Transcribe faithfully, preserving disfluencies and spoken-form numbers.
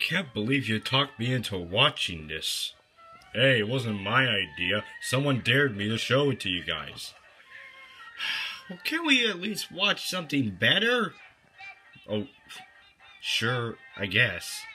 can't believe you talked me into watching this. Hey, it wasn't my idea. Someone dared me to show it to you guys. Well, can't we at least watch something better? Oh, sure, I guess.